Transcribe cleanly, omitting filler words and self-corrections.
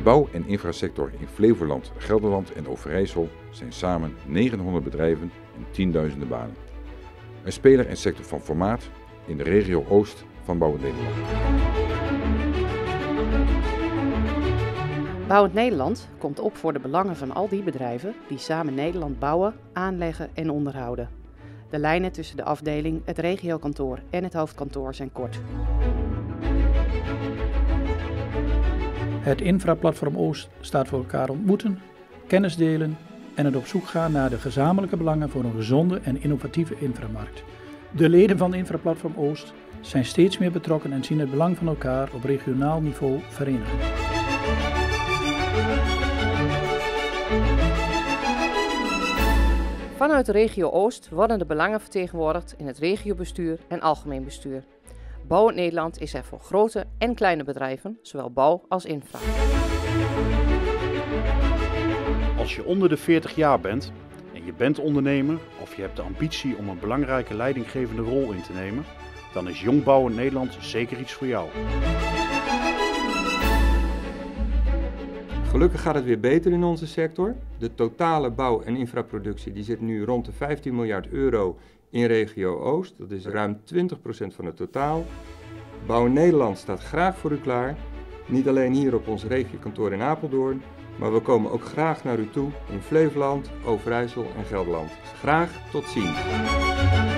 bouw- en infrasector in Flevoland, Gelderland en Overijssel zijn samen 900 bedrijven en tienduizenden banen. Een speler en sector van formaat in de regio Oost van Bouwend Nederland. Bouwend Nederland komt op voor de belangen van al die bedrijven die samen Nederland bouwen, aanleggen en onderhouden. De lijnen tussen de afdeling, het regiokantoor en het hoofdkantoor zijn kort. Het Infraplatform Oost staat voor elkaar ontmoeten, kennis delen en het op zoek gaan naar de gezamenlijke belangen voor een gezonde en innovatieve inframarkt. De leden van Infraplatform Oost zijn steeds meer betrokken en zien het belang van elkaar op regionaal niveau verenigen. Vanuit de regio Oost worden de belangen vertegenwoordigd in het regiobestuur en algemeen bestuur. Bouwend Nederland is er voor grote en kleine bedrijven, zowel bouw als infra. Als je onder de 40 jaar bent en je bent ondernemer of je hebt de ambitie om een belangrijke leidinggevende rol in te nemen, dan is Jong Bouwend Nederland zeker iets voor jou. Gelukkig gaat het weer beter in onze sector. De totale bouw- en infraproductie die zit nu rond de 15 miljard euro in regio Oost. Dat is ruim 20% van het totaal. Bouwend Nederland staat graag voor u klaar. Niet alleen hier op ons regiokantoor in Apeldoorn, maar we komen ook graag naar u toe in Flevoland, Overijssel en Gelderland. Graag tot ziens.